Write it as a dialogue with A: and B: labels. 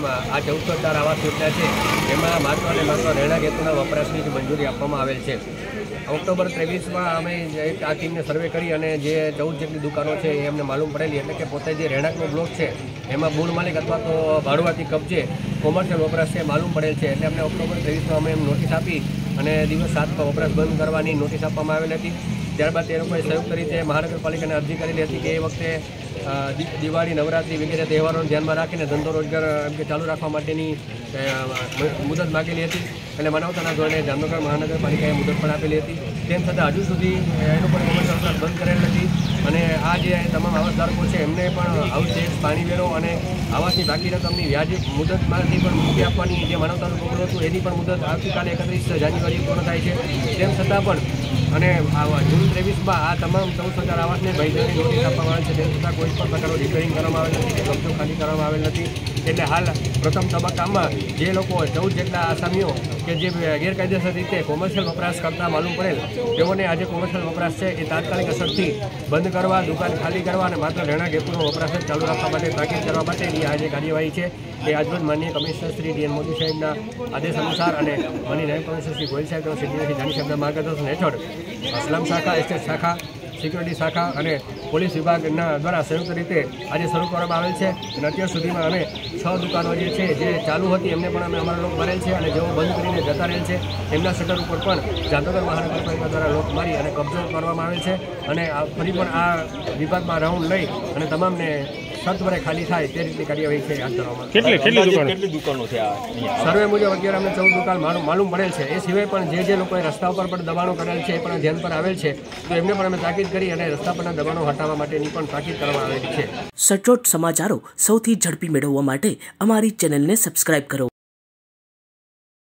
A: આ 1404 આવાસ યોજના છે એમાં માત્ર અને માત્ર રહેણાંક હેતુના વપરાશની જ મંજૂરી આપવામાં આવેલ છે। ઓક્ટોબર 23માં અમે આ ટીમને સર્વે કરી અને જે 14 જેટલી દુકાનો છે એ અમને માલુમ પડેલી, એટલે કે પોતે જે રહેણાંકનો બ્લોક છે એમાં મૂળ માલિક અથવા તો ભાડુઆતી કબજે કોમર્શિયલ વપરાશ છે માલુમ પડેલ છે। એટલે અમને ઓક્ટોબર 23માં અમે નોટિસ આપી અને દિવસ 7માં વપરાશ બંધ કરવાની નોટિસ આપવામાં આવેલી હતી। ત્યારબાદ તે લોકોએ સંયુક્ત રીતે મહાનગરપાલિકાને અરજી કરેલી હતી કે એ વખતે દિવાળી, નવરાત્રિ વગેરે તહેવારોને ધ્યાનમાં રાખીને ધંધો રોજગાર ચાલુ રાખવા માટેની મુદત માગેલી હતી। એટલે મનાવતાના ધોરણે જામનગર મહાનગરપાલિકાએ મુદત પણ આપેલી હતી। તેમ છતાં હજુ સુધી એનું પણ કોમર્શિયલ વપરાશ બંધ કરેલ નથી અને આ જે તમામ આવાસધારકો છે એમને પણ હાઉસ ટેક્સ, પાણી વેરો અને આવાસની બાકી રકમની વ્યાજ મુદતમાંથી પણ મૂકી આપવાની જે માનવતાનું પગલું હતું એની પણ મુદત આવતીકાલે 31 જાન્યુઆરી પૂર્ણ થાય છે। તેમ છતાં પણ અને જૂન 23માં આ તમામ 1404 આવાસને બાંધવાની નોટિસ આપવામાં આવેલ છે। તેમ છતાં કોઈ પણ પ્રકારનું રિપેરિંગ કરવામાં આવેલ નથી કે કબજો ખાલી કરવામાં આવેલ નથી। એટલે હાલ પ્રથમ તબક્કામાં જે લોકો 14 જેટલા આસામીઓ કે જે ગેરકાયદેસર રીતે કોમર્શિયલ વપરાશ કરતા માલુમ પડેલ તેઓને આજે કોમર્શિયલ વપરાશ છે એ તાત્કાલિક અસરથી બંધ કરવા, દુકાન ખાલી કરવા અને માત્ર રહેણાંક હેતુનો વપરાશ જ ચાલુ રાખવા માટે તાકીદ કરવા માટેની આ જે કાર્યવાહી છે એ આજરોજ માનનીય કમિશનર શ્રી ડી.એન. મોદી સાહેબના આદેશ અનુસાર અને માનનીય નાયબ કમિશનર શ્રી ગોયલ સાહેબ શ્રી જાની સાહેબના માર્ગદર્શન હેઠળ સ્લમ શાખા, એસ્ટેટ શાખા, સિક્યુરિટી શાખા અને પોલીસ વિભાગના દ્વારા સંયુક્ત રીતે આજે શરૂ કરવામાં આવેલ છે। અને અત્યાર સુધીમાં અમે 6 દુકાનો જે છે જે ચાલુ હતી એમને પણ અમે અમારા લોક મારેલ છે અને જેઓ બંધ કરીને જતા રહેલ છે એમના શટર ઉપર પણ જામનગર મહાનગરપાલિકા દ્વારા લોક મારી અને કબજો કરવામાં આવેલ છે અને ફરી પણ આ વિભાગમાં રાઉન્ડ લઈ અને તમામને સત્વરે ખાલી થાય તે રીતની કાર્યવાહી છે હાથ ધરવામાં।
B: કેટલી દુકાનો છે?
A: સર્વે મુજબ અત્યારે અમને 14 દુકાન માલુમ પડેલ છે। એ સિવાય પણ જે લોકોએ રસ્તા ઉપર પણ દબાણો કરેલ છે એ પણ ધ્યાન પર આવેલ છે તો એમને પણ અમે તાકીદ કરી અને રસ્તા પરના દબાણો હટાવવા માટેની પણ તાકીદ કરવામાં આવેલી છે।
C: સચોટ સમાચારો સૌથી ઝડપી મેળવવા માટે અમારી ચેનલને સબસ્ક્રાઇબ કરો।